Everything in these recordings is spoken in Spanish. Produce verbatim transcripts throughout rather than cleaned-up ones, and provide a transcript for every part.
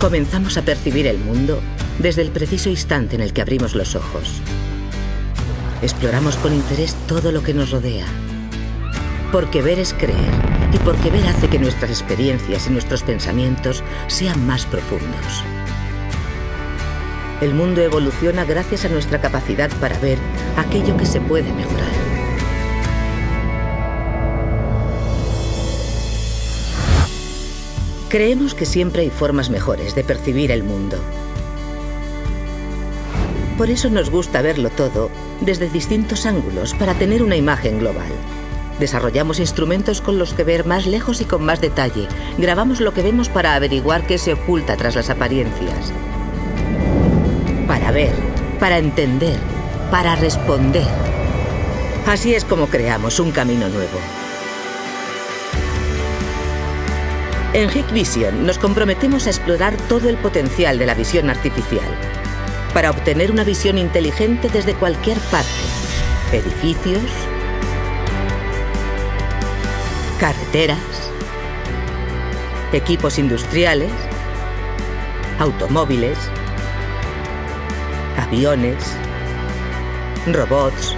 Comenzamos a percibir el mundo desde el preciso instante en el que abrimos los ojos. Exploramos con interés todo lo que nos rodea. Porque ver es creer, y porque ver hace que nuestras experiencias y nuestros pensamientos sean más profundos. El mundo evoluciona gracias a nuestra capacidad para ver aquello que se puede mejorar. Creemos que siempre hay formas mejores de percibir el mundo. Por eso nos gusta verlo todo desde distintos ángulos para tener una imagen global. Desarrollamos instrumentos con los que ver más lejos y con más detalle. Grabamos lo que vemos para averiguar qué se oculta tras las apariencias. Para ver, para entender, para responder. Así es como creamos un camino nuevo. En Hikvision nos comprometemos a explorar todo el potencial de la visión artificial para obtener una visión inteligente desde cualquier parte. Edificios, carreteras, equipos industriales, automóviles, aviones, robots.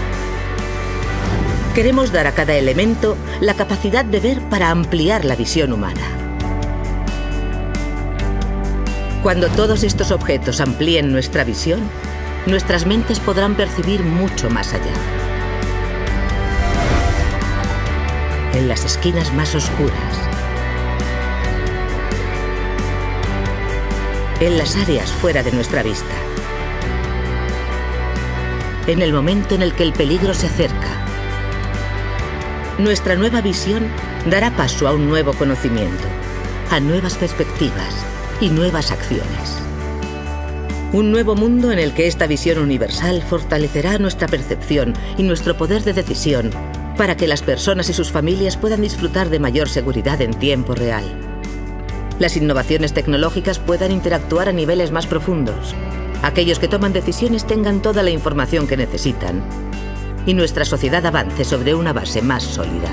Queremos dar a cada elemento la capacidad de ver para ampliar la visión humana. Cuando todos estos objetos amplíen nuestra visión, nuestras mentes podrán percibir mucho más allá. En las esquinas más oscuras, en las áreas fuera de nuestra vista, en el momento en el que el peligro se acerca. Nuestra nueva visión dará paso a un nuevo conocimiento, a nuevas perspectivas y nuevas acciones. Un nuevo mundo en el que esta visión universal fortalecerá nuestra percepción y nuestro poder de decisión para que las personas y sus familias puedan disfrutar de mayor seguridad en tiempo real. Las innovaciones tecnológicas puedan interactuar a niveles más profundos. Aquellos que toman decisiones tengan toda la información que necesitan y nuestra sociedad avance sobre una base más sólida.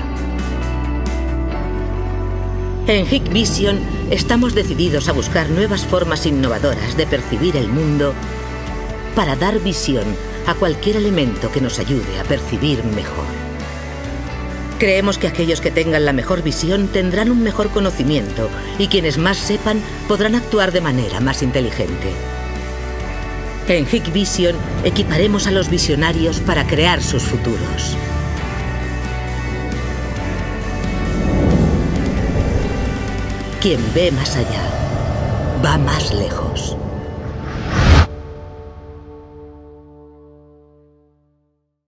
En Hikvision estamos decididos a buscar nuevas formas innovadoras de percibir el mundo para dar visión a cualquier elemento que nos ayude a percibir mejor. Creemos que aquellos que tengan la mejor visión tendrán un mejor conocimiento y quienes más sepan podrán actuar de manera más inteligente. En Hikvision equiparemos a los visionarios para crear sus futuros. Quien ve más allá, va más lejos.